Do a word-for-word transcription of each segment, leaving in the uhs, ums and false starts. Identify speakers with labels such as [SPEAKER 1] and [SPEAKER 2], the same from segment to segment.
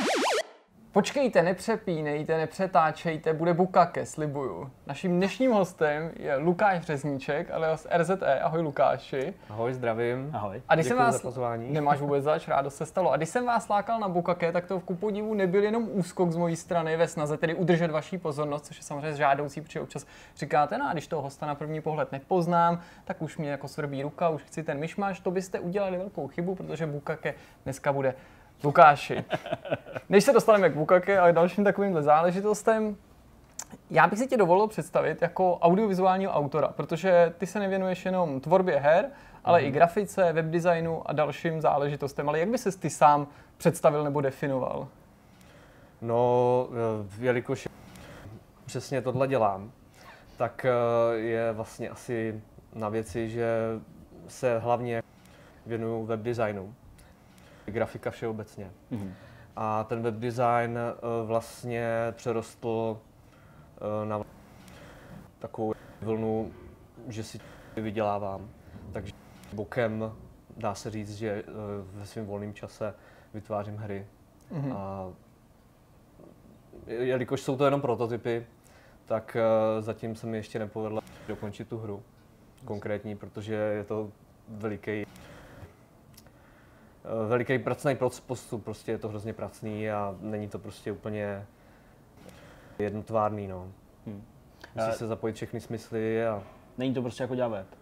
[SPEAKER 1] Počkejte, nepřepínejte, nepřetáčejte, bude bukake, slibuju. Naším dnešním hostem je Lukáš Řezníček, alias R Z E. Ahoj Lukáši.
[SPEAKER 2] Ahoj, zdravím.
[SPEAKER 3] Ahoj.
[SPEAKER 1] A když
[SPEAKER 2] Děkuji
[SPEAKER 1] jsem vás...
[SPEAKER 2] za pozvání.
[SPEAKER 1] Nemáš vůbec zač, rádo se stalo. A když jsem vás lákal na bukake, tak to v kupodivu nebyl jenom úskok z mojí strany ve snaze tedy udržet vaši pozornost, což je samozřejmě žádoucí, protože občas říkáte, no a když toho hosta na první pohled nepoznám, tak už mě jako svrbí ruka, už chci ten myšmaš, to byste udělali velkou chybu, protože bukake dneska bude Lukáši. Než se dostaneme k bukake a dalším takovýmhle záležitostem, já bych si tě dovolil představit jako audiovizuálního autora, protože ty se nevěnuješ jenom tvorbě her, ale mm. i grafice, webdesignu a dalším záležitostem. Ale jak by ses ty sám představil nebo definoval?
[SPEAKER 2] No, jelikož přesně tohle dělám, tak je vlastně asi na věci, že se hlavně věnuju webdesignu. Grafika všeobecně. Mm. A ten webdesign vlastně přerostl na takovou vlnu, že si vydělávám. Takže bokem dá se říct, že ve svém volném čase vytvářím hry. Mm. A jelikož jsou to jenom prototypy, tak zatím se mi ještě nepovedlo dokončit tu hru konkrétní, protože je to veliký veliký pracný postup, prostě je to hrozně pracný a není to prostě úplně jednotvárný, no. Hmm. Musí se zapojit všechny smysly a...
[SPEAKER 3] Není to prostě jako dělat web.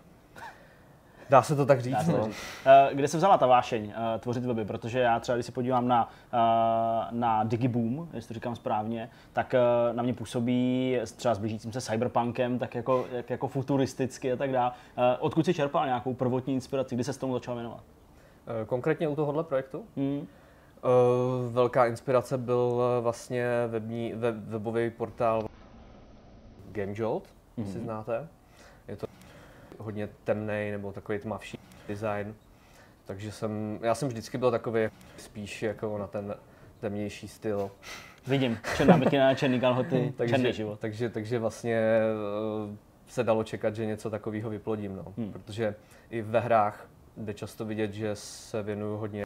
[SPEAKER 2] Dá se to tak říct, no.
[SPEAKER 3] Říct. Kde se vzala ta vášeň tvořit weby? Protože já třeba, když se podívám na, na Digiboom, jestli to říkám správně, tak na mě působí třeba s blížícím se cyberpunkem, tak jako, jako futuristicky a tak dále. Odkud jsi čerpal nějakou prvotní inspiraci? Kdy se s tomu začal věnovat?
[SPEAKER 2] Konkrétně u tohohle projektu?
[SPEAKER 3] Hmm.
[SPEAKER 2] Velká inspirace byl vlastně wební, web, webový portál GameJolt, hmm. jestli znáte. Je to hodně temnej nebo takový tmavší design. Takže jsem, já jsem vždycky byl takový spíš jako na ten temnější styl.
[SPEAKER 3] Vidím, černá mikina, černý kalhoty, černý život.
[SPEAKER 2] Takže, takže vlastně se dalo čekat, že něco takového vyplodím, no. Hmm. Protože i ve hrách jde často vidět, že se věnuju hodně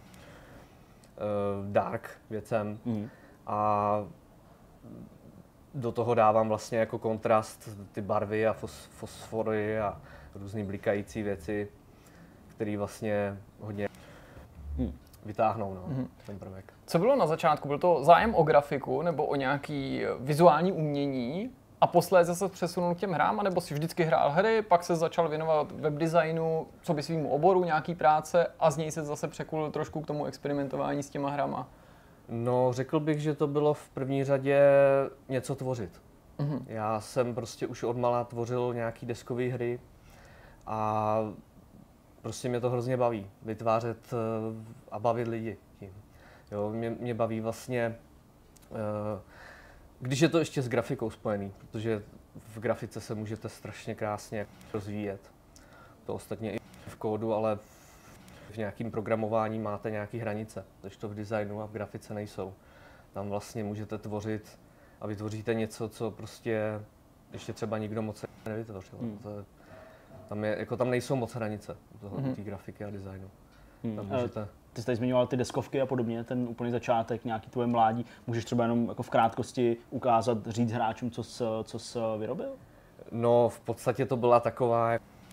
[SPEAKER 2] uh, dark věcem mm. a do toho dávám vlastně jako kontrast ty barvy a fos, fosfory a různý blikající věci, které vlastně hodně mm. vytáhnou, no, mm. ten prvek.
[SPEAKER 1] Co bylo na začátku? Byl to zájem o grafiku nebo o nějaký vizuální umění? A posléze se přesunul k těm hrám, anebo si vždycky hrál hry, pak se začal věnovat webdesignu, co by svýmu oboru, nějaký práce a z něj se zase překulil trošku k tomu experimentování s těma hrama?
[SPEAKER 2] No, řekl bych, že to bylo v první řadě něco tvořit. Mm-hmm. Já jsem prostě už odmala tvořil nějaký deskové hry a prostě mě to hrozně baví, vytvářet a bavit lidi tím. Jo, mě, mě baví vlastně uh, když je to ještě s grafikou spojený, protože v grafice se můžete strašně krásně rozvíjet. To ostatně i v kódu, ale v nějakém programování máte nějaké hranice, takže to v designu a v grafice nejsou. Tam vlastně můžete tvořit a vytvoříte něco, co prostě ještě třeba nikdo moc nevytvořil. Hmm. To je, tam, je, jako tam nejsou moc hranice u toho, hmm. té grafiky a designu.
[SPEAKER 3] Hmm. Tam můžete... Ty jsi tady zmiňoval ty deskovky a podobně, ten úplný začátek, nějaký tvoje mládí. Můžeš třeba jenom jako v krátkosti ukázat, říct hráčům, co jsi, co jsi vyrobil?
[SPEAKER 2] No, v podstatě to byla taková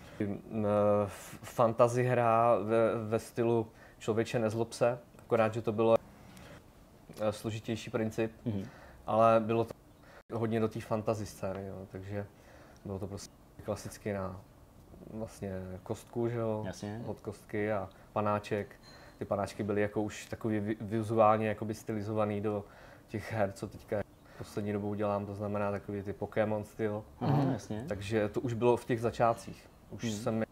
[SPEAKER 2] fantasy hra ve, ve stylu Člověče nezlob se, akorát, že to bylo složitější princip, mm-hmm. ale bylo to hodně do té fantasy scény, jo, takže bylo to prostě klasicky na vlastně kostku, že jo, od kostky a panáček. Ty panáčky byly jako už takový vizuálně jakoby stylizovaný do těch her, co teďka poslední dobou dělám, to znamená takový ty Pokémon styl.
[SPEAKER 3] Aha, jasně.
[SPEAKER 2] Takže to už bylo v těch začátcích. Už hmm. jsem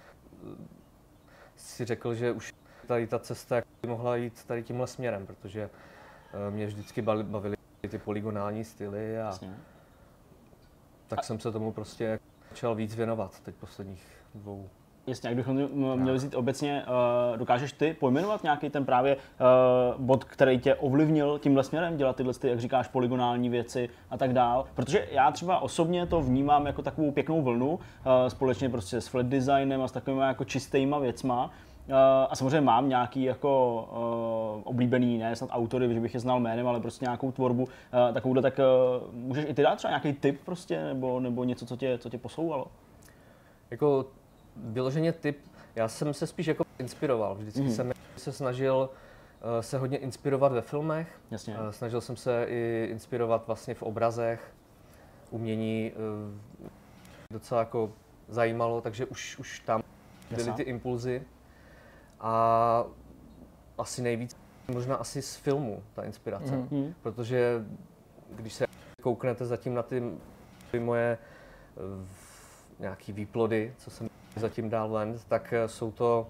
[SPEAKER 2] si řekl, že už tady ta cesta by mohla jít tady tímhle směrem, protože mě vždycky bavily ty polygonální styly a jasně. tak a... jsem se tomu prostě začal víc věnovat teď posledních dvou.
[SPEAKER 3] Jasně, jak bychom měli vzít obecně, uh, dokážeš ty pojmenovat nějaký ten právě uh, bod, který tě ovlivnil tímhle směrem, dělat tyhle, ty, jak říkáš, polygonální věci a tak dál? Protože já třeba osobně to vnímám jako takovou pěknou vlnu, uh, společně prostě s flat designem a s takovými jako čistýma věcma. a samozřejmě mám nějaký jako uh, oblíbený, ne snad autory, že bych je znal jménem, ale prostě nějakou tvorbu uh, takovouhle, tak uh, můžeš i ty dát třeba nějaký tip prostě, nebo, nebo něco, co tě, co tě posouvalo?
[SPEAKER 2] Jako vyloženě tip, já jsem se spíš jako inspiroval, vždycky mm. jsem se snažil uh, se hodně inspirovat ve filmech.
[SPEAKER 3] Jasně.
[SPEAKER 2] Uh, snažil jsem se i inspirovat vlastně v obrazech, umění uh, docela jako zajímalo, takže už, už tam byly ty impulzy. A asi nejvíc možná asi z filmu ta inspirace, mm. protože když se kouknete zatím na ty, ty moje uh, nějaký výplody, co jsem zatím dál ven, tak jsou to,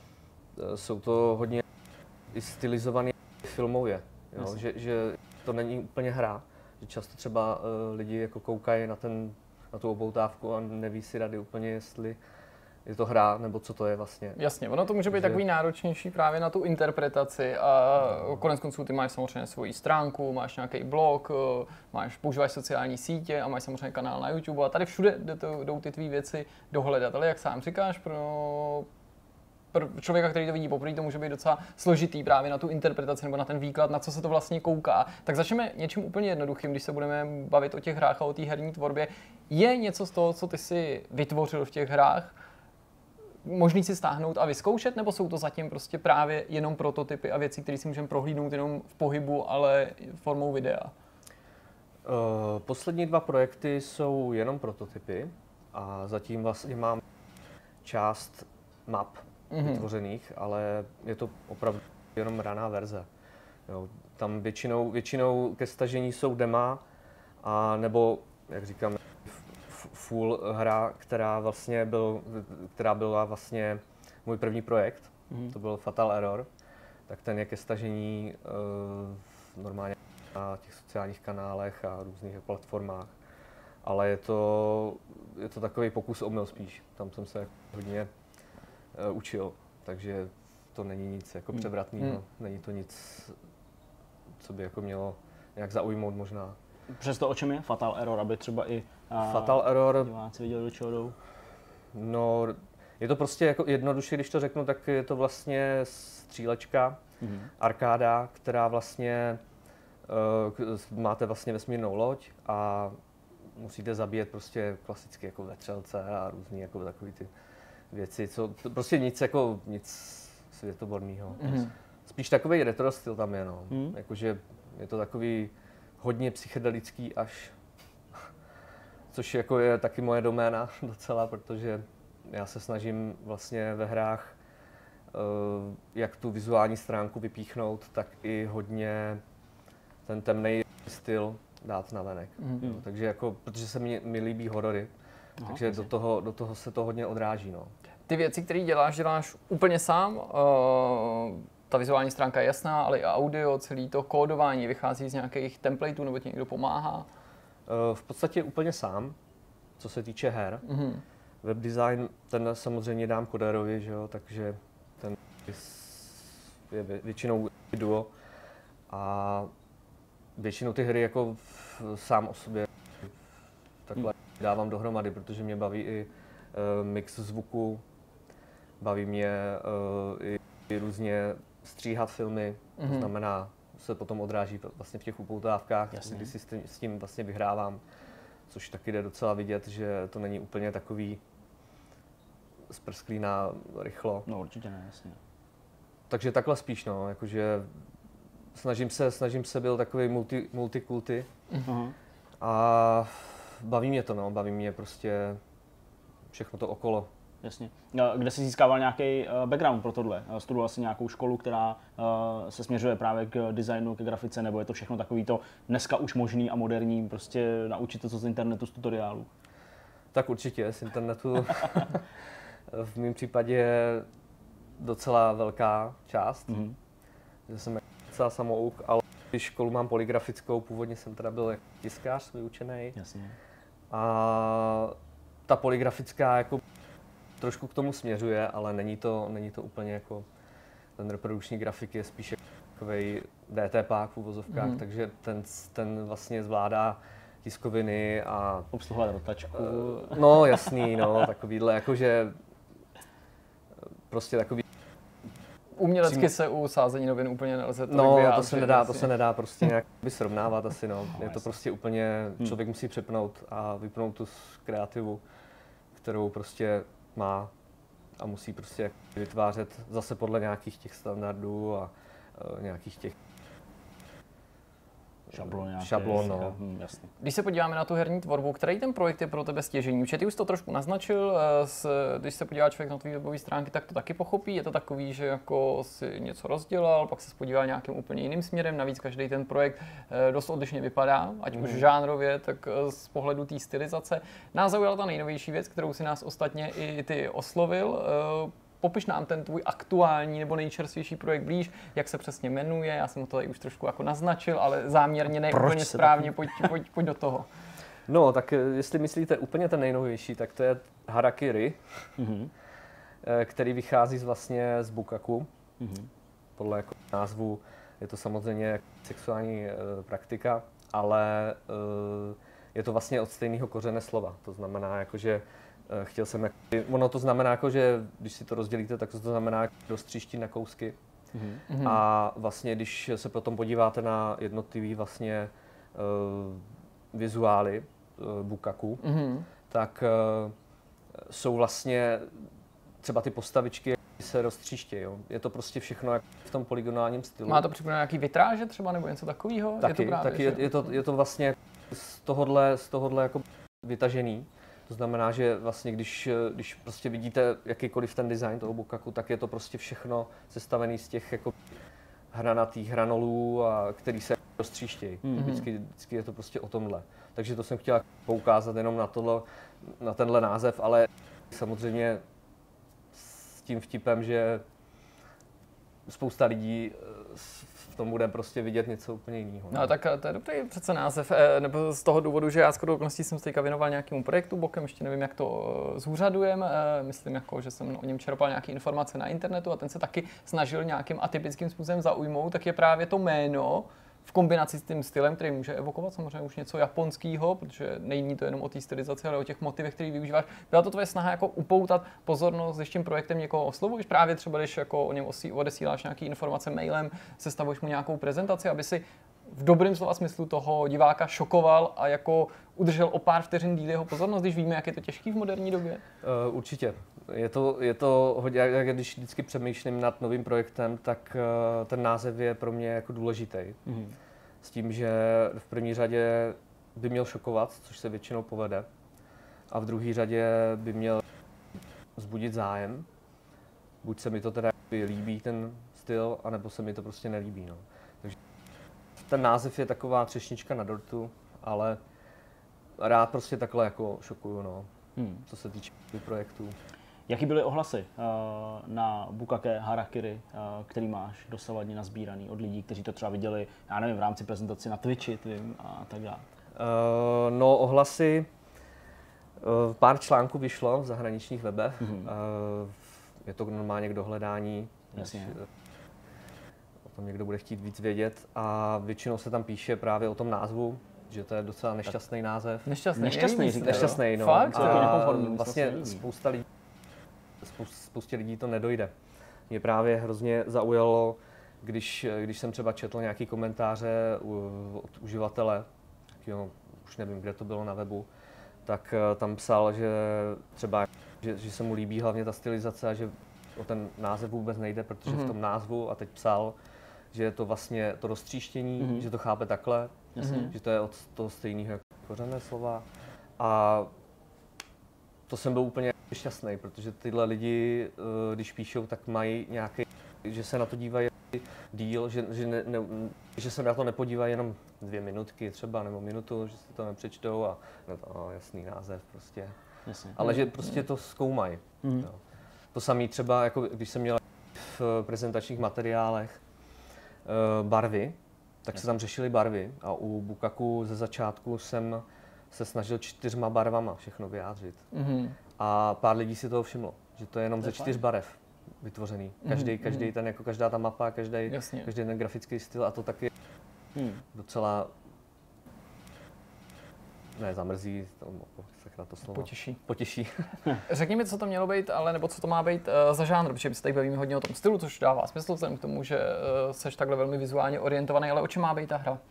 [SPEAKER 2] jsou to hodně i stylizované filmově, jo? Že, že to není úplně hra, že často třeba uh, lidi jako koukají na, ten, na tu oboutávku a neví si rady úplně, jestli je to hra, nebo co to je vlastně.
[SPEAKER 1] Jasně, ono to může být že... takový náročnější právě na tu interpretaci a konec konců ty máš samozřejmě svoji stránku, máš nějaký blog, máš, používáš sociální sítě a máš samozřejmě kanál na YouTube a tady všude jdou ty tvý věci dohledat, ale jak sám říkáš, pro, pro člověka, který to vidí poprvé, to může být docela složitý právě na tu interpretaci nebo na ten výklad, na co se to vlastně kouká. Tak začneme něčím úplně jednoduchým, když se budeme bavit o těch hrách a o té herní tvorbě. Je něco z toho, co ty si vytvořil v těch hrách, možný si stáhnout a vyzkoušet, nebo jsou to zatím prostě právě jenom prototypy a věci, které si můžeme prohlídnout jenom v pohybu, ale formou videa?
[SPEAKER 2] Uh, poslední dva projekty jsou jenom prototypy a zatím vlastně mám část map mm-hmm. vytvořených, ale je to opravdu jenom raná verze. Jo, tam většinou, většinou ke stažení jsou dema, a nebo, jak říkám, full hra, která vlastně byl, která byla vlastně můj první projekt, mm-hmm. to byl Fatal Error, tak ten je ke stažení uh, normálně na těch sociálních kanálech a různých platformách, ale je to, je to takový pokus omyl spíš, tam jsem se hodně uh, učil, takže to není nic jako převratného, mm. není to nic, co by jako mělo nějak zaujmout možná.
[SPEAKER 3] Přesto o čem je Fatal Error, aby třeba i a,
[SPEAKER 2] Fatal Error
[SPEAKER 3] diváci viděli, do čeho jdou?
[SPEAKER 2] No, je to prostě jako jednoduše, když to řeknu, tak je to vlastně střílečka, mm-hmm. arkáda, která vlastně, uh, máte vlastně vesmírnou loď a musíte zabíjet prostě klasicky jako vetřelce a různý jako takový ty věci, co, prostě nic jako, nic světoborného. Mm-hmm. Spíš takový retro styl tam je, no. Mm-hmm. Jakože je to takový hodně psychedelický až, což jako je taky moje doména docela, protože já se snažím vlastně ve hrách uh, jak tu vizuální stránku vypíchnout, tak i hodně ten temnej styl dát na venek. Mm-hmm. Takže jako, protože se mi, mi líbí horory, Aha, takže do toho, do toho se to hodně odráží. No.
[SPEAKER 1] Ty věci, které děláš, děláš úplně sám. Uh, ta vizuální stránka je jasná, ale i audio, celý to kódování vychází z nějakých templateů, nebo ti někdo pomáhá?
[SPEAKER 2] Uh, v podstatě úplně sám, co se týče her. Mm-hmm. Webdesign, ten samozřejmě dám kodérovi, že jo, takže ten je většinou duo a většinou ty hry jako sám o sobě takhle dávám dohromady, protože mě baví i uh, mix zvuku, baví mě uh, i, i různě stříhat filmy, mm-hmm. to znamená, se potom odráží vlastně v těch upoutávkách, Jasně. kdy si s tím, s tím vlastně vyhrávám, což taky jde docela vidět, že to není úplně takový zprsklý na rychlo.
[SPEAKER 3] No určitě ne, jasně.
[SPEAKER 2] Takže takhle spíš, no, jakože snažím se, snažím se byl takový multi, multikulty uh-huh. a baví mě to, no, baví mě prostě všechno to okolo.
[SPEAKER 3] Jasně. Kde jsi získával nějaký background pro tohle? Studoval jsi nějakou školu, která se směřuje právě k designu, k grafice, nebo je to všechno takový to dneska už možný a moderní, prostě naučit to co z internetu, z tutoriálů?
[SPEAKER 2] Tak určitě, z internetu. V mém případě je docela velká část, mm-hmm. že jsem docela samouk, ale když školu mám polygrafickou, původně jsem teda byl jako tiskář vyučený.
[SPEAKER 3] Jasně.
[SPEAKER 2] A ta polygrafická jako trošku k tomu směřuje, ale není to, není to úplně jako ten reprodukční grafik je spíš takovej D T pák v uvozovkách, mm. takže ten, ten vlastně zvládá tiskoviny a
[SPEAKER 3] obsluhovat rotačku.
[SPEAKER 2] No jasný, no, takovýhle, jakože prostě takový
[SPEAKER 1] Umělecky
[SPEAKER 2] přímo...
[SPEAKER 1] se u sázení novin úplně nelze to
[SPEAKER 2] No,
[SPEAKER 1] vyjádřit,
[SPEAKER 2] to se nedá, to
[SPEAKER 1] asi.
[SPEAKER 2] se nedá prostě nějak srovnávat asi, no. Je to prostě úplně, člověk musí přepnout a vypnout tu kreativu, kterou prostě má a musí prostě vytvářet zase podle nějakých těch standardů a uh, nějakých těch
[SPEAKER 3] Šablon, nějaké,
[SPEAKER 2] šablon, no.
[SPEAKER 3] Hm, jasně.
[SPEAKER 1] Když se podíváme na tu herní tvorbu, který ten projekt je pro tebe stěžejní? Protože ty už to trošku naznačil, když se podívá člověk na tvý webové stránky, tak to taky pochopí. Je to takový, že jako si něco rozdělal, pak se podívá nějakým úplně jiným směrem. Navíc každý ten projekt dost odlišně vypadá, ať mm. už žánrově, tak z pohledu té stylizace. Nás zaujala ta nejnovější věc, kterou si nás ostatně i ty oslovil. Popiš nám ten tvůj aktuální nebo nejčerstvější projekt blíž, jak se přesně jmenuje, já jsem to tady už trošku jako naznačil, ale záměrně ne úplně správně, pojď, pojď, pojď do toho.
[SPEAKER 2] No, tak jestli myslíte úplně ten nejnovější, tak to je Harakiri, mm-hmm. který vychází z vlastně z Bukaku. Mm-hmm. Podle jako názvu je to samozřejmě sexuální e, praktika, ale e, je to vlastně od stejného kořene slova, to znamená jako, že chtěl jsem, jak, ono to znamená jako, že když si to rozdělíte, tak to znamená roztříštit na kousky. Mm-hmm. A vlastně, když se potom podíváte na jednotlivý vlastně uh, vizuály uh, Bukaku, mm-hmm. tak uh, jsou vlastně třeba ty postavičky se roztříštějí. Je to prostě všechno jak v tom polygonálním stylu.
[SPEAKER 1] Má to připomínat nějaký vitráže třeba nebo něco takového?
[SPEAKER 2] Taky,
[SPEAKER 1] je to právě,
[SPEAKER 2] taky je, je, to, je to vlastně z tohohle, z tohohle jako vytažený. To znamená, že vlastně když, když prostě vidíte jakýkoliv ten design toho Bukaku, tak je to prostě všechno sestavený z těch jako hranatých hranolů, a který se roztříštějí. Mm-hmm. Vždycky, vždycky je to prostě o tomhle. Takže to jsem chtěla poukázat jenom na, tohle, na tenhle název, ale samozřejmě s tím vtipem, že spousta lidí v tom bude prostě vidět něco úplně jiného.
[SPEAKER 1] No tak to je dobrý přece název, nebo z toho důvodu, že já shodou okolností jsem se teďka věnoval nějakému projektu bokem, ještě nevím, jak to zúřadujeme, myslím, jako, že jsem o něm čerpal nějaké informace na internetu a ten se taky snažil nějakým atypickým způsobem zaujmout, tak je právě to jméno v kombinaci s tím stylem, který může evokovat samozřejmě už něco japonského, protože není to jenom o té stylizaci, ale o těch motivech, který využíváš. Byla to tvoje snaha jako upoutat pozornost, když tím projektem někoho oslovuješ, právě třeba když jako o něm odesíláš nějaké informace mailem, sestavuješ mu nějakou prezentaci, aby si v dobrém slova smyslu toho diváka šokoval a jako udržel o pár vteřin díl jeho pozornost, když víme, jak je to těžký v moderní době?
[SPEAKER 2] Uh, určitě. Je to, je to hodně, jak když vždycky přemýšlím nad novým projektem, tak uh, ten název je pro mě jako důležitý. Mm-hmm. S tím, že v první řadě by měl šokovat, což se většinou povede, a v druhé řadě by měl vzbudit zájem. Buď se mi to teda líbí ten styl, anebo se mi to prostě nelíbí. No. Takže ten název je taková třešnička na dortu, ale rád prostě takhle jako šokuju, no, hmm. co se týče projektů.
[SPEAKER 3] Jaký byly ohlasy uh, na Bukake Harakiri, uh, který máš dosavadně nazbíraný od lidí, kteří to třeba viděli, já nevím, v rámci prezentaci na Twitchi tvým a tak dále?
[SPEAKER 2] Uh, no, ohlasy, uh, pár článků vyšlo v zahraničních webech, mm-hmm. uh, je to normálně k dohledání.
[SPEAKER 3] Jasně.
[SPEAKER 2] Než, o tom někdo bude chtít víc vědět a většinou se tam píše právě o tom názvu, že to je docela nešťastný název.
[SPEAKER 1] Nešťastný,
[SPEAKER 3] nešťastný,
[SPEAKER 1] říkáš,
[SPEAKER 2] nešťastný, no.
[SPEAKER 1] Fakt?
[SPEAKER 2] A vlastně spousta lidí, spoustě lidí to nedojde. Mě právě hrozně zaujalo, když, když jsem třeba četl nějaký komentáře od uživatele, jo, už nevím, kde to bylo na webu, tak tam psal, že třeba, že, že se mu líbí hlavně ta stylizace a že o ten název vůbec nejde, protože mm-hmm. v tom názvu, a teď psal, že je to vlastně to roztříštění, mm-hmm. že to chápe takhle, mm-hmm. že to je od toho stejného kořenné slova. A to jsem byl úplně šťastný, protože tyhle lidi, když píšou, tak mají nějaký, že se na to dívají díl, že, že, ne, ne, že se na to nepodívají jenom dvě minutky třeba, nebo minutu, že si to nepřečtou a no to, jasný název prostě. Jasně. Ale že prostě to zkoumají. Mm. To samé třeba, jako když jsem měl v prezentačních materiálech barvy, tak se tam řešily barvy a u Bukaku ze začátku jsem se snažil čtyřma barvama všechno vyjádřit. Mm-hmm. A pár lidí si toho všimlo, že to je jenom to ze čtyř barev vytvořený. Každý, mm-hmm. každý ten, jako každá ta mapa, každý, každý ten grafický styl a to taky hmm. docela ne, zamrzí, to, sakra to slovo.
[SPEAKER 1] Potěší.
[SPEAKER 2] Potěší.
[SPEAKER 1] Řekni mi, co to mělo být, ale nebo co to má být uh, za žánr, protože my se tady bavíme hodně o tom stylu, což dává smysl vzhledem k tomu, že uh, seš takhle velmi vizuálně orientovaný, ale o čem má být ta hra?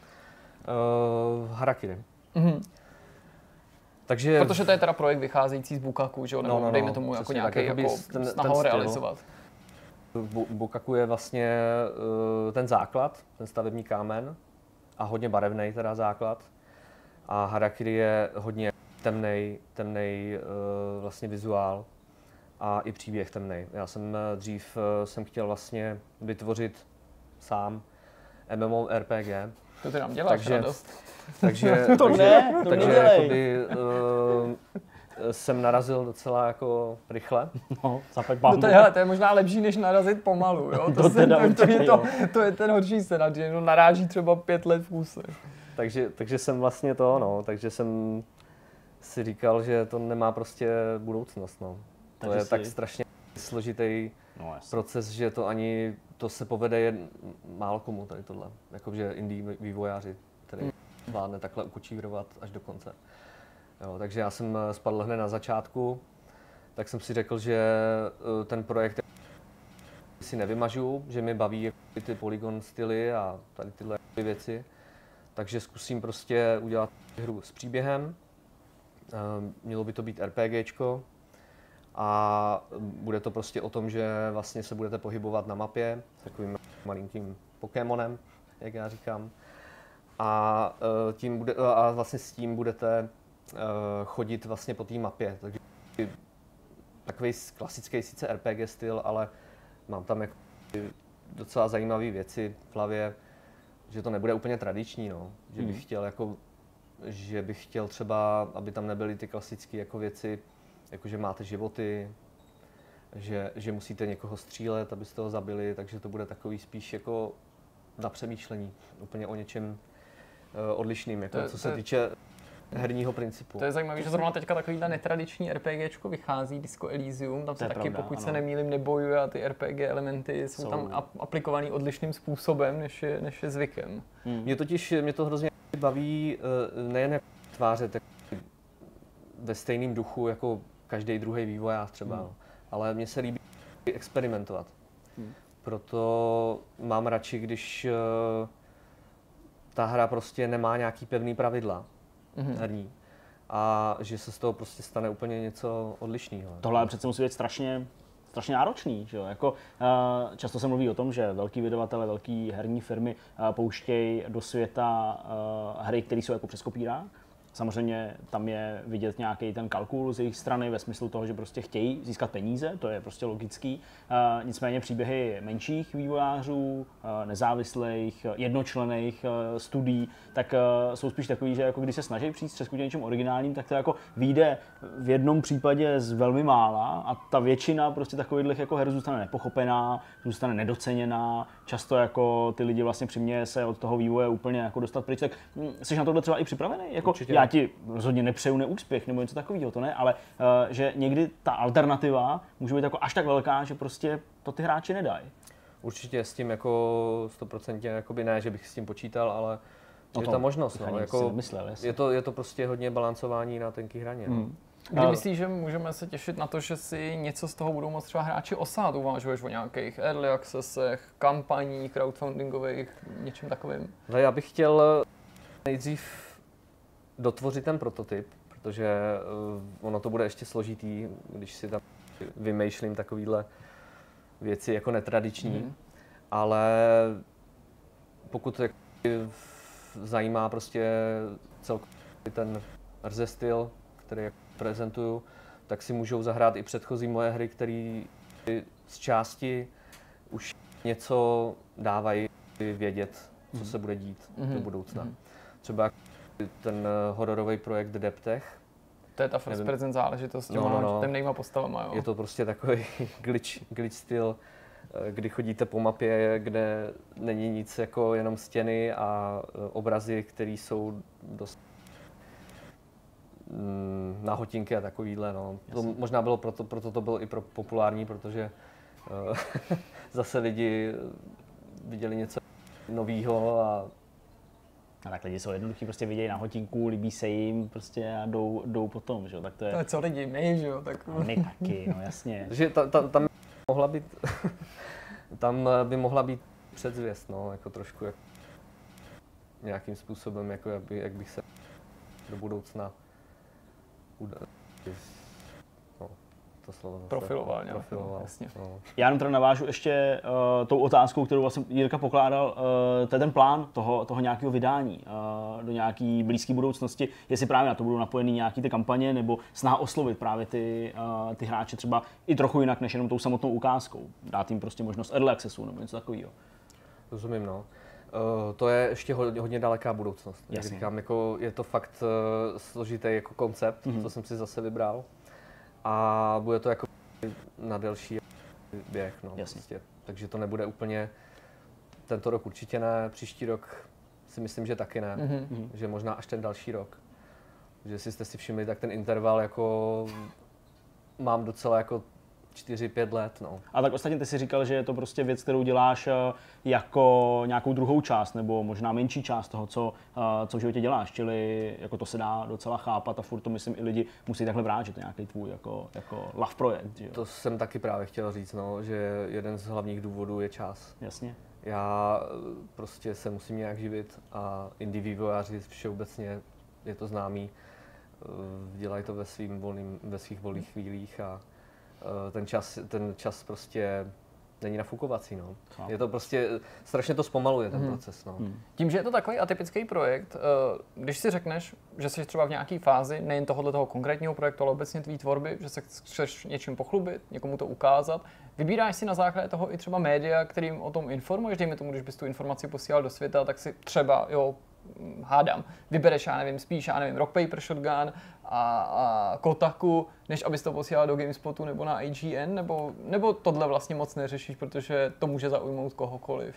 [SPEAKER 2] Uh, harakiri.
[SPEAKER 1] Mhm.
[SPEAKER 2] Takže...
[SPEAKER 1] Protože to je teda projekt vycházející z Bukaku, že jo, nebo no, no, no, dejme tomu jako nějaký jako
[SPEAKER 2] ten,
[SPEAKER 1] snahu ten realizovat.
[SPEAKER 2] Bukaku je vlastně uh, ten základ, ten stavební kámen a hodně barevný teda základ. A harakiri je hodně temnej, temnej uh, vlastně vizuál a i příběh temnej. Já jsem dřív uh, jsem chtěl vlastně vytvořit sám MMORPG.
[SPEAKER 1] To ty nám děláš
[SPEAKER 2] takže,
[SPEAKER 1] radost.
[SPEAKER 2] Takže,
[SPEAKER 3] to
[SPEAKER 2] takže,
[SPEAKER 3] ne, to
[SPEAKER 2] takže jakoby, uh, jsem narazil docela jako rychle.
[SPEAKER 3] No, zaplať
[SPEAKER 1] no to, je, hele, to je možná lepší, než narazit pomalu. Jo? To,
[SPEAKER 3] to,
[SPEAKER 1] se,
[SPEAKER 3] teda
[SPEAKER 1] to, to, je to,
[SPEAKER 3] jo.
[SPEAKER 1] to je ten horší scénář, že no, naráží třeba pět let v kuse.
[SPEAKER 2] Takže, takže jsem vlastně to, no, takže jsem si říkal, že to nemá prostě budoucnost, no. To takže je si... tak strašně složitý no, proces, že to ani, to se povede jen málo komu tady tohle. Jakože indie vývojáři, který hmm. zvládne takhle ukočírovat až do konce. Jo, takže já jsem spadl hned na začátku, tak jsem si řekl, že ten projekt si nevymažu, že mi baví ty polygon styly a tady tyhle věci. Takže zkusím prostě udělat hru s příběhem. Mělo by to být RPGčko a bude to prostě o tom, že vlastně se budete pohybovat na mapě s takovým malinkým Pokémonem, jak já říkám. A, tím bude, a vlastně s tím budete chodit vlastně po té mapě. Takže takový klasický sice R P G styl, ale mám tam jako docela zajímavé věci v hlavě, že to nebude úplně tradiční, no. Že bych chtěl jako, že bych chtěl třeba, aby tam nebyly ty klasické jako věci, jako že máte životy, že, že musíte někoho střílet, abyste ho zabili, takže to bude takový spíš jako na přemýšlení, úplně o něčem uh, odlišným, jako
[SPEAKER 1] to,
[SPEAKER 2] co
[SPEAKER 1] to,
[SPEAKER 2] se týče herního principu.
[SPEAKER 1] To je zajímavé, že zrovna teďka takovýhle netradiční RPGčko vychází, Disco Elysium, tam se taky, pravda, pokud ano. se nemýlím, nebojuje a ty R P G elementy jsou, jsou tam aplikovaný odlišným způsobem, než je, než je zvykem.
[SPEAKER 2] Hmm. Mě totiž, mě to hrozně baví nejen jak tváře, tak ve stejném duchu jako každý druhý vývojář třeba, hmm. ale mně se líbí experimentovat. Hmm. Proto mám radši, když ta hra prostě nemá nějaký pevný pravidla. Mm-hmm. herní. A že se z toho prostě stane úplně něco odlišného.
[SPEAKER 3] Tohle přece musí být strašně, strašně náročný. Že jo? Jako, uh, často se mluví o tom, že velký vydavatelé, velký herní firmy uh, pouštějí do světa uh, hry, které jsou jako přes kopírák. Samozřejmě tam je vidět nějaký ten kalkul z jejich strany ve smyslu toho, že prostě chtějí získat peníze, to je prostě logický. Uh, nicméně příběhy menších vývojářů, uh, nezávislých, jednočlenných uh, studií, tak uh, jsou spíš takový, že jako když se snaží přijít s přeskutě něčím originálním, tak to jako vyjde v jednom případě z velmi mála a ta většina prostě takových jako her zůstane nepochopená, zůstane nedoceněná, často jako ty lidi vlastně přiměje se od toho vývoje úplně jako dostat pryč. Tak hm, jsi na tohle třeba i připravený? Jako, já ti rozhodně nepřeju neúspěch nebo něco takového, to ne, ale uh, že někdy ta alternativa může být jako až tak velká, že prostě to ty hráči nedají.
[SPEAKER 2] Určitě s tím jako stoprocentně jakoby ne, že bych s tím počítal, ale no je ta možnost. No, jako
[SPEAKER 3] nemyslel,
[SPEAKER 2] je, to, je to prostě hodně balancování na tenký hraně. Hmm. No.
[SPEAKER 1] Kdy myslíš, že můžeme se těšit na to, že si něco z toho budou moct třeba hráči osát? Uvažuješ o nějakých early accessech, kampaních, crowdfundingových, něčem takovým?
[SPEAKER 2] No, já bych chtěl nejdřív dotvořit ten prototyp, protože uh, ono to bude ještě složitý, když si tam vymýšlím takovýhle věci jako netradiční, mm. ale pokud zajímá prostě celkově ten R Z styl, který prezentuju, tak si můžou zahrát i předchozí moje hry, které z části už něco dávají vědět, co se bude dít mm. do budoucna. Mm. Třeba ten hororový projekt Deptech.
[SPEAKER 1] To je ta first person záležitost s těma no, no, no. temnýma postavama, jo.
[SPEAKER 2] Je to prostě takový glitch, glitch styl, kdy chodíte po mapě, kde není nic jako jenom stěny a obrazy, které jsou dost na hotinky a takovýhle, no. To možná bylo proto, proto to bylo i pro populární, protože uh, zase lidi viděli něco novýho a
[SPEAKER 3] A tak lidi jsou jednoduchý, prostě vidějí na hotinku, líbí se jim prostě a jdou, jdou potom, že jo, tak to je...
[SPEAKER 1] To je co lidi, my, že jo, tak...
[SPEAKER 3] A my taky, no jasně.
[SPEAKER 2] Takže ta, ta, tam mohla být, tam by mohla být předzvěst, no, jako trošku, jak, nějakým způsobem, jako jak, by, jak bych se do budoucna udal. No, to slovo zase.
[SPEAKER 1] Profiloval nějak,
[SPEAKER 2] Profiloval,
[SPEAKER 1] jasně.
[SPEAKER 2] no.
[SPEAKER 3] Já jenom teda navážu ještě uh, tou otázkou, kterou vlastně Jirka pokládal, uh, to je ten plán toho, toho nějakého vydání uh, do nějaké blízké budoucnosti, jestli právě na to budou napojeny nějaké ty kampaně, nebo snaha oslovit právě ty, uh, ty hráče třeba i trochu jinak, než jenom tou samotnou ukázkou. Dát jim prostě možnost early accessu nebo něco takového.
[SPEAKER 2] Rozumím, no. Uh, to je ještě hodně, hodně daleká budoucnost. Jak
[SPEAKER 3] Jasně.
[SPEAKER 2] říkám, jako je to fakt uh, složitý jako koncept, mm-hmm. co jsem si zase vybral. A bude to jako na delší běh, no, prostě. Takže to nebude úplně, tento rok určitě ne, příští rok si myslím, že taky ne, mm-hmm. že možná až ten další rok. Že jestli jste si všimli, tak ten interval jako mám docela jako čtyři pět let, no.
[SPEAKER 3] A tak ostatně ty si říkal, že je to prostě věc, kterou děláš jako nějakou druhou část, nebo možná menší část toho, co, co v životě děláš, čili jako to se dá docela chápat a furt to myslím i lidi musí takhle brát, že to je nějaký tvůj jako, jako love projekt, že jo?
[SPEAKER 2] To jsem taky právě chtěl říct, no, že jeden z hlavních důvodů je čas.
[SPEAKER 3] Jasně.
[SPEAKER 2] Já prostě se musím nějak živit a indie vývojáři všeobecně, je to známý, dělají to ve, svým volným, ve svých volných chvílích a ten čas, ten čas prostě není nafukovací, no. Je to prostě, strašně to zpomaluje ten hmm. proces, no. Hmm.
[SPEAKER 1] Tím, že je to takový atypický projekt, když si řekneš, že jsi třeba v nějaké fázi, nejen tohoto toho konkrétního projektu, ale obecně tvý tvorby, že se chceš něčím pochlubit, někomu to ukázat, vybíráš si na základě toho i třeba média, kterým o tom informuješ, dejme tomu, když bys tu informaci posílal do světa, tak si třeba, jo, hádám, vybereš, já nevím, spíš, já nevím, Rock Paper Shotgun a, a Kotaku, než abys to posílal do GameSpotu nebo na I G N, nebo, nebo tohle vlastně moc neřešíš, protože to může zaujmout kohokoliv?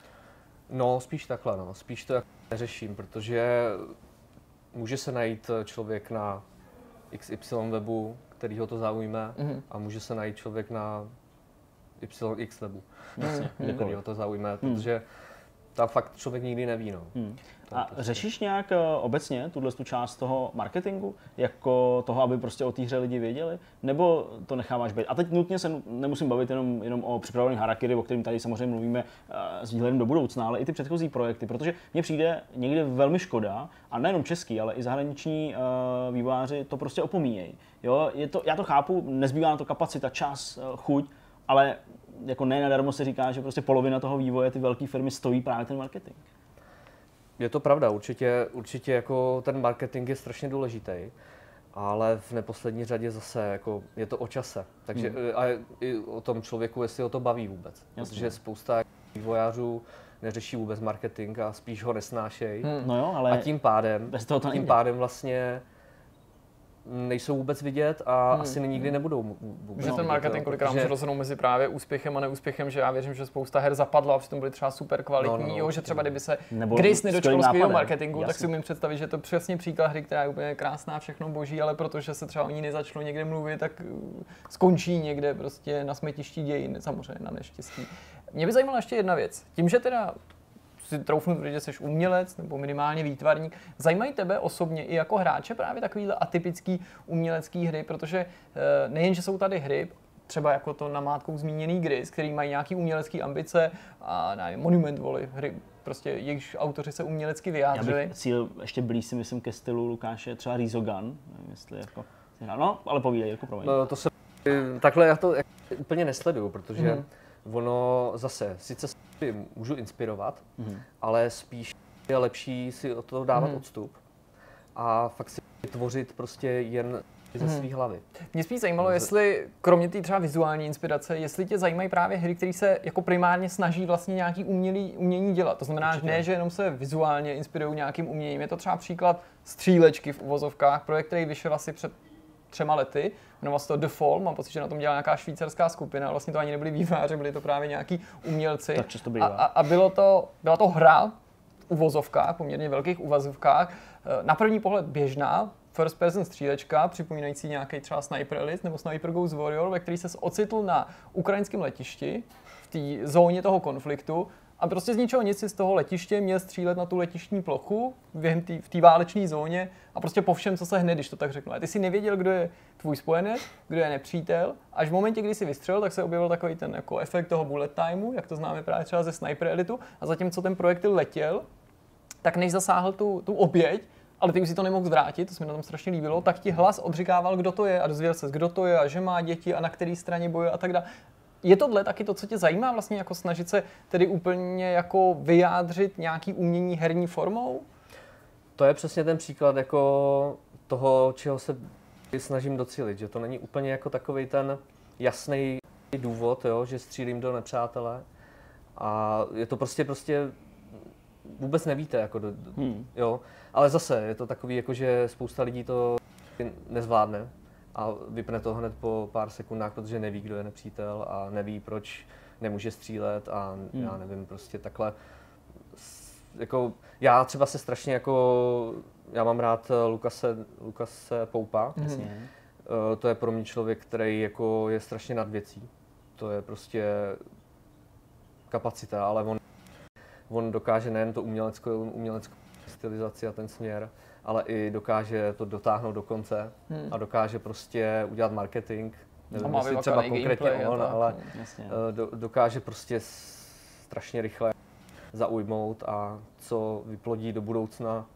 [SPEAKER 2] No, spíš takhle, no. Spíš to jako neřeším, protože může se najít člověk na X Y webu, který ho to zaujme, mm-hmm. a může se najít člověk na Y X webu, mm-hmm. který ho to zaujme, mm. protože tam fakt člověk nikdy neví, no. Hmm.
[SPEAKER 3] A prostě řešíš nějak uh, obecně tuhle tu část toho marketingu, jako toho, aby prostě o té hře lidi věděli, nebo to necháváš být? A teď nutně se nemusím bavit jenom, jenom o připravovaných harakiri, o kterým tady samozřejmě mluvíme uh, s výhledem do budoucna, ale i ty předchozí projekty, protože mně přijde někdy velmi škoda, a nejenom český, ale i zahraniční uh, vývojáři to prostě opomíjejí. Jo, je to, já to chápu, nezbývá na to kapacita, čas, uh, chuť, ale jako ne nadarmo se říká, že prostě polovina toho vývoje ty velké firmy stojí právě ten marketing.
[SPEAKER 2] Je to pravda, určitě, určitě jako ten marketing je strašně důležitý, ale v neposlední řadě zase jako je to o čase. Takže hmm. a i o tom člověku, jestli ho to baví vůbec. Jasně. Protože spousta vývojářů neřeší vůbec marketing a spíš ho nesnášejí.
[SPEAKER 3] Hmm. No jo, ale
[SPEAKER 2] a tím pádem,
[SPEAKER 3] bez toho to
[SPEAKER 2] tím pádem vlastně nejsou vůbec vidět a hmm. asi nikdy nebudou vůbec.
[SPEAKER 1] Že ten marketing kolikrát může rozhodnout mezi právě úspěchem a neúspěchem, že já věřím, že spousta her zapadla a přitom byly třeba super kvalitní, no, no, jo, že třeba kdyby se Grace nedočkal skvělého marketingu, jasný. Tak si umím představit, že je to přesně příklad hry, která je úplně krásná, všechno boží, ale protože se třeba o ní nezačalo někde mluvit, tak skončí někde prostě na smetišti dějin, samozřejmě na neštěstí. Mě by zajímala ještě jedna věc. Tím, že teda si troufnu, že jsi umělec nebo minimálně výtvarník. Zajímají tebe osobně i jako hráče právě takovýhle atypický umělecký hry, protože nejen, že jsou tady hry, třeba jako to namátkou zmíněný Gris, který mají nějaký umělecký ambice a nevím, Monument Valley, hry, prostě jejichž autoři se umělecky vyjádřili.
[SPEAKER 3] Já bych cíl ještě blíž si myslím ke stylu Lukáše, třeba Resogun, nevím jestli jako, no, ale povídej, jako promiň.
[SPEAKER 2] No, to se, takhle já to úplně nesleduju, protože mm. ono zase, sice můžu inspirovat, mm. ale spíš je lepší si od toho dávat mm. odstup a fakt si tvořit prostě jen ze mm. své hlavy.
[SPEAKER 1] Mě spíš zajímalo, jestli kromě té třeba vizuální inspirace, jestli tě zajímají právě hry, které se jako primárně snaží vlastně nějaký umělý, umění dělat. To znamená, že ne, že jenom se vizuálně inspirují nějakým uměním. Je to třeba příklad Střílečky v uvozovkách, projekt, který vyšel asi před třema lety. Jmenoval se to The Fall, mám pocit, že na tom dělala nějaká švýcarská skupina, ale vlastně to ani nebyli vývojáři, byli to právě nějaký umělci.
[SPEAKER 3] Tak často bývá.
[SPEAKER 1] A, a bylo to, byla to hra v uvozovkách, poměrně velkých uvozovkách, na první pohled běžná, first person střílečka, připomínající nějaký třeba Sniper Elite nebo Sniper Ghost Warrior, ve který se ocitl na ukrajinském letišti, v té zóně toho konfliktu, A prostě z ničeho nic si z toho letiště měl střílet na tu letištní plochu během tý, v té váleční zóně a prostě po všem, co se hned, když to tak řeknu. A ty si nevěděl, kdo je tvůj spojenec, kdo je nepřítel. Až v momentě, kdy si vystřelil, tak se objevil takový ten jako efekt toho bullet timeu, jak to známe právě třeba ze Sniper Elitu. A zatímco ten projektil letěl, tak než zasáhl tu, tu oběť, ale ty už si to nemohl zvrátit, to se mi na tom strašně líbilo, tak ti hlas odříkával, kdo to je a dozvěděl ses, kdo to je a že má děti a na které straně bojuje a tak dále. Je tohle taky to, co tě zajímá, vlastně jako snažit se tedy úplně jako vyjádřit nějaký umění herní formou?
[SPEAKER 2] To je přesně ten příklad jako toho, čeho se snažím docílit, že to není úplně jako takovej ten jasný důvod, jo, že střílím do nepřátele a je to prostě prostě vůbec nevíte, jako do, hmm. jo, ale zase je to takový, jako že spousta lidí to nezvládne a vypne to hned po pár sekundách, protože neví, kdo je nepřítel a neví, proč nemůže střílet a hmm. já nevím, prostě takhle. Jako, já třeba se strašně jako, já mám rád Lukase, Lukase Poupa. Hmm. To je pro mě člověk, který jako je strašně nad věcí. To je prostě kapacita, ale on, on dokáže nejen to uměleckou, uměleckou stylizaci a ten směr, ale i dokáže to dotáhnout do konce hmm. a dokáže prostě udělat marketing. Nevím, jestli třeba konkrétně on, ale do, dokáže prostě strašně rychle zaujmout a co vyplodí do budoucna,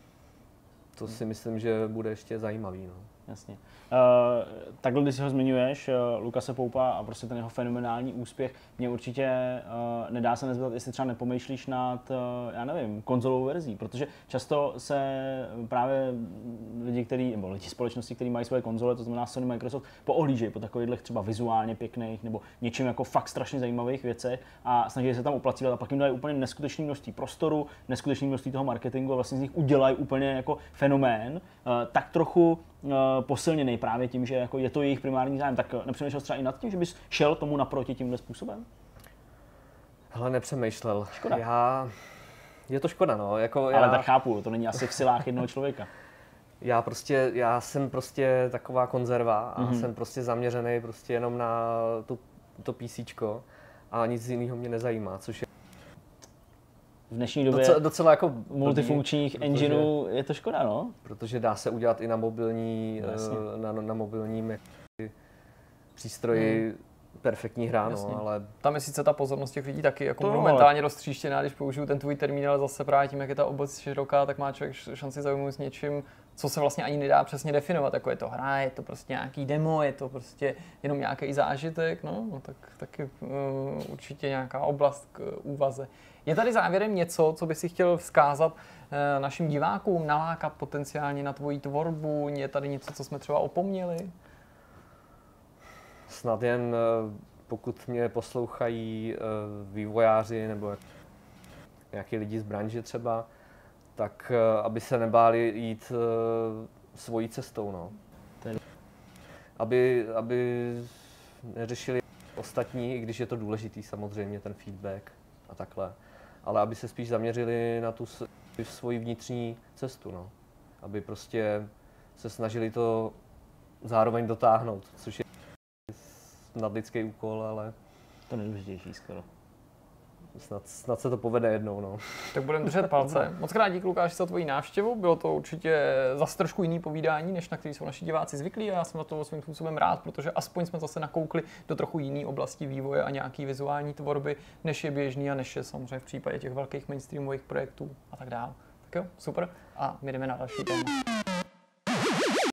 [SPEAKER 2] to si myslím, že bude ještě zajímavý. No.
[SPEAKER 3] Jasně. Uh, takhle, když si ho zmiňuješ, uh, Lukase Poupa a prostě ten jeho fenomenální úspěch, mě určitě uh, nedá se nezeptat, jestli třeba nepomýšlíš nad, uh, já nevím, konzolovou verzí, protože často se právě lidi, který, nebo lidi společnosti, kteří mají svoje konzole, to znamená Sony, Microsoft, poohlížejí po takových třeba vizuálně pěkných nebo něčím jako fakt strašně zajímavých věcech a snaží se tam uplacívat a pak jim dají úplně neskutečné množství prostoru, neskutečné množství toho marketingu a vlastně z nich udělají úplně jako fenomén, uh, tak trochu posilněný právě tím, že jako je to jejich primární zájem, tak nepřemýšlel třeba i nad tím, že bys šel tomu naproti tímhle způsobem?
[SPEAKER 2] Hele, nepřemýšlel.
[SPEAKER 3] Škoda.
[SPEAKER 2] Já... Je to škoda, no. Jako
[SPEAKER 3] Ale
[SPEAKER 2] já...
[SPEAKER 3] tak chápu, to není asi v silách jednoho člověka.
[SPEAKER 2] Já prostě, já jsem prostě taková konzerva a mm-hmm. jsem prostě zaměřený prostě jenom na tu, to PCčko a nic jiného mě nezajímá, což je
[SPEAKER 3] v dnešní době
[SPEAKER 2] docela, docela jako
[SPEAKER 3] multifunkčních engineů je to škoda, no?
[SPEAKER 2] Protože dá se udělat i na mobilní, na, na mobilním přístroji hmm. perfektní hra, no, ale...
[SPEAKER 1] Tam je sice ta pozornost těch lidí taky jako momentálně roztříštěná, když použiju ten tvůj termín, ale zase právě tím, jak je ta obec široká, tak má člověk šanci zaujmout s něčím, co se vlastně ani nedá přesně definovat, jako je to hra, je to prostě nějaký demo, je to prostě jenom nějaký zážitek, no, no tak taky uh, určitě nějaká oblast k úvaze. Je tady závěrem něco, co by si chtěl vzkázat uh, našim divákům, nalákat potenciálně na tvoji tvorbu? Je tady něco, co jsme třeba opomněli?
[SPEAKER 2] Snad jen pokud mě poslouchají vývojáři nebo nějaký lidi z branže třeba, tak aby se nebáli jít svojí cestou. No. Aby, aby neřešili ostatní, i když je to důležitý samozřejmě, ten feedback a takhle. Ale aby se spíš zaměřili na tu svoji vnitřní cestu. No. Aby prostě se snažili to zároveň dotáhnout, což je nadlidský úkol, ale
[SPEAKER 3] to nejdůležitější skoro.
[SPEAKER 2] Snad, snad se to povede jednou, no.
[SPEAKER 1] Tak budeme držet palce. Moc krát díky, Lukáši, za tvoji návštěvu. Bylo to určitě zase trošku jiný povídání, než na který jsou naši diváci zvyklí a já jsem na to svým způsobem rád, protože aspoň jsme zase nakoukli do trochu jiné oblasti vývoje a nějaký vizuální tvorby, než je běžný a než je samozřejmě v případě těch velkých mainstreamových projektů a tak dále. Tak jo, super. A my jdeme na další téma.